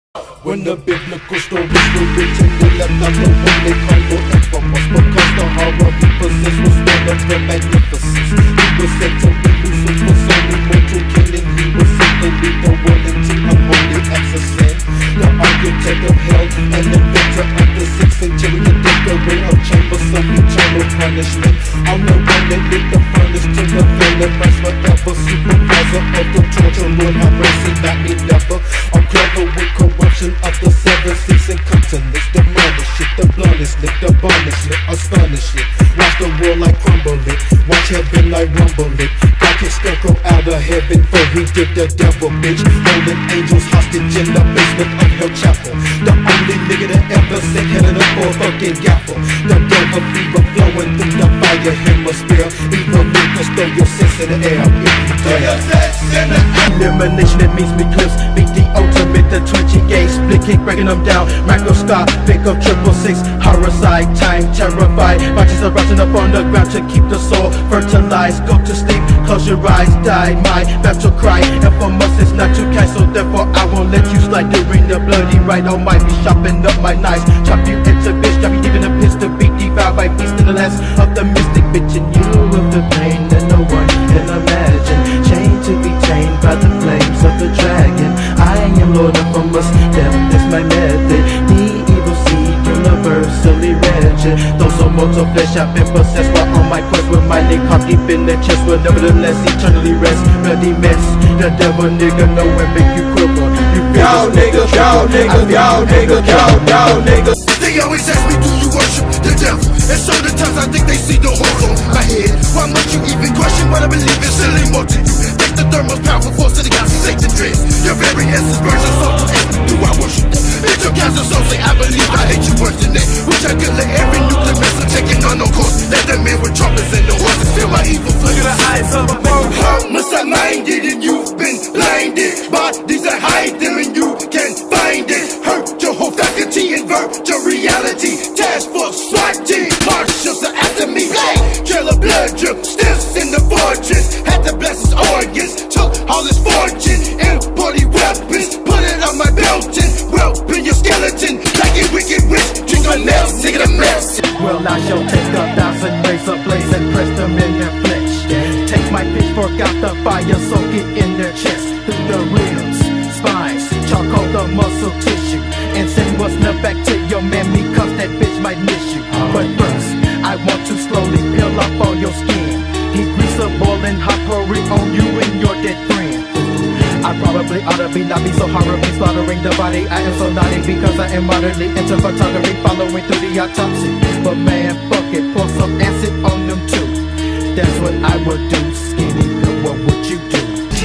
When the biblical stories were written, they left out the one they call the infamous, because the horror he possessed was one of the magnificence. He was said to be Lucifer, so immortal killing. He was said to lead the world into unholy acts of sin. The architect of hell and inventor of the 6th century, the decorator of chambers of eternal punishment. I'm the one that lit the furnace to the villain, rise forever. Supervisor of the torture, Lord have mercy, not me never. I'm clever with corruption of the 7 seas and continents. Demolish it, the bluntest lit, the bonus lit, astonish it. Watch the world like crumble it, watch heaven like rumble it. God can scarecrow out of heaven, for he did the devil, bitch. Holding angels hostage in the basement of Hell Chapel. The only nigga that ever set head in a full fucking gaffle. The devil fever flowing through the fire hemisphere. Evil niggas throw your sense in the air if you dare. Elimination, it means me clips. Beat the ultimate, the twitchy gauge. Split kick, breaking them down. Microscopic of 666. Horror-side, time terrified. Righteous are rising up on the ground to keep the soul fertilized. Go to sleep, close your eyes, die. My battle cry, and for us it's not too kind. So therefore I won't let you slide during the bloody ride. I might be chopping up my knives. Chop you into bitch, drop you even a piss to be devoured by beast in the last of the mystic bitch. And you of the pain that no one can imagine. Chained to be tamed by the flames of the dragon. I am Lord of us, death is my method. The evil seed, universally wretched. Though so mortal flesh I've been possessed, while on my quest with my nigga caught deep in the chest, will nevertheless eternally rest. Bloody mess, the devil nigga know and make you quiver. You y'all nigga, y'all nigga, y'all nigga, y'all nigga. They always ask me, do you worship the devil? And certain times I think they see the horror on my head. Why must you even question what I believe is silly more to you? Take the third most powerful force to the gods and Satan dread. Your very essence burns your soul to ask me, do I worship them? It's your cancer soul say I believe, I hate you worse than that. Wish I could let every nuclear missile taking on course. Let them in with trumpets and the horses feel my evil flames. Look at the eyes of a man. How must I mind it and you've been blinded? Bodies that hide them and you can't find it. Hurt your whole faculty, invert your reality. Task force, SWAT team, marshals are after me. Killer blood drip, stiffs in the fortress. Had to bless his organs, took all his fortune. Imported weapons, put it on my belt and whelp in your skeleton. Like a wicked witch, drink on nails, nigga the mess. Well, I shall take 1,000 razor blades and press them in their flesh. Take my pitchfork out the fire, soak it in their chest. Through the ribs, spines, charcoal the muscle tissue, and send what's left back to your man, because that bitch might miss you. But first, I want to slowly peel off all your skin. Heat grease a boiling hot, pour it on you and your dead friend. I probably ought to be not be so horribly slaughtering the body. I am so naughty because I am moderately into photography, following through the autopsy. But man, fuck it, pour some acid on them too. That's what I would do. Skinny, what would you do?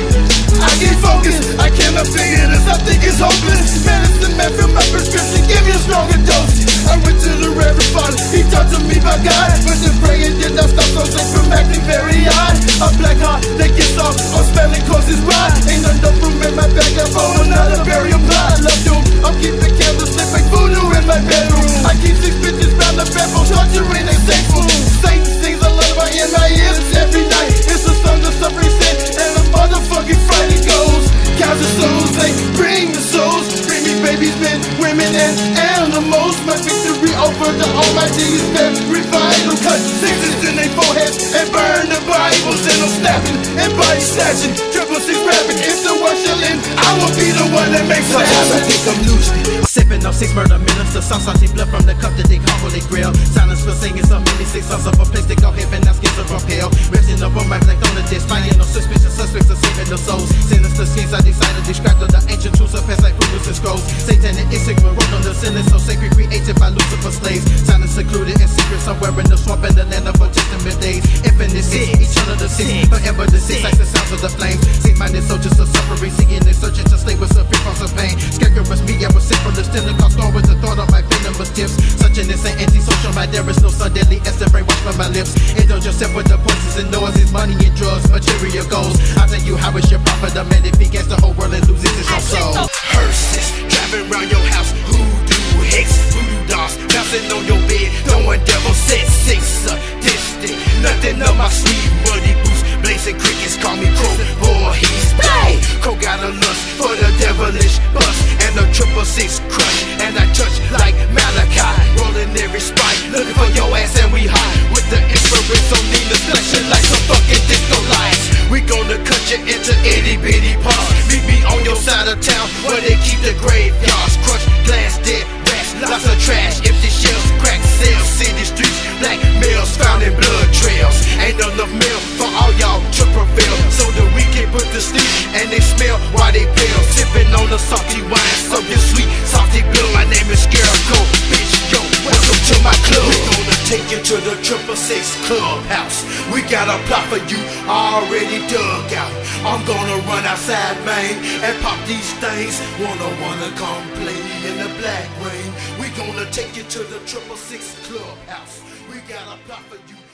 I get focused, I cannot figure this, I think it's hopeless. Medicine man, fill my prescription, give me a stronger dose. I went to the Reverend Father, he taught to me by God. But the praying did not stop those things from acting very odd. A black heart that gets off on spelling causes rot. Ain't enough room in my back, I'm on another burial plot. Love doom, I'm keeping candles lit like voodoo in my bedroom. I keep 6 bitches round the bed, torturing they thankful. Satan sings a lullaby in my ears every night. It's a song of suffering sin and a motherfucking fright. It goes, cows and souls, they bring the souls. Bring me babies, men, women, and animals. My victory over the Almighty is very vital. Cut sixes in their foreheads and burn the Bibles. And I'm snapping and body snatching, 666 rapping. If the world shall end, I will be the one that makes it happen. I think I'm losing. Sipping on 6 murder minutes, the sauce I see blood from the cup that they call Holy Grail. Silence for singing so many 6 songs of a place they call heaven, now skins are pale. Resting up on my black on the disc, finding no suspicious suspects are saving the souls. Sinister schemes I decided to describe to the ancient tools of past like Rulers and Scrolls. Satanic instinct will roll on the sentence so sacred, created by Lucifer's slaves. Silent, secluded, and secret somewhere in the swamp in the land of testament days. Infinite six, eternal the six, forever the six, like the sounds of the flames. Sick-minded soldiers of suffering, seeking and searching to slay with severe forms of pain. Scarecrows me, I was sent from the still cause gone with the thought of my venomous tips. Such an insane antisocial mind, there is no sun deadly as the brainwash from my lips. Indulge yourself with the poisons and noises, money and drugs, material goals. I'll tell you how it's your profit, a man if he gets the whole world and loses his own soul. Hearses, driving around your house, hoodoo hicks, voodoo dolls, bouncing on your bed, throwing devil sets, 6 sadistic, nothing up my sleeve, muddy boots, blazing crickets, call me crow, boy he's play. Crow got a lust for the devilish bust, and a triple 6 crush, and I touch like Malachi, rolling every spike, looking for your ass and we high, with the infrared on Nina's flashing like some fucking disco lights. We gonna cut you into itty bitty parts. Meet me on your side of town where they keep the graveyards. Crushed glass, dead rats, lots of trash, empty shells, cracked cells, city streets, black males found in blood trails. Ain't enough mail for all y'all to prevail, so the weekend put to sleep and they smell while they pale, sipping on the salty wine, something sweet, salty blue. My name is Scarecrow, bitch, yo, welcome to my club. We gonna take you to the 666 clubhouse. We got a plot for you already dug out. I'm gonna run outside, man, and pop these things. Wanna come play in the black rain. We gonna take you to the 666 clubhouse. We got a plot for you.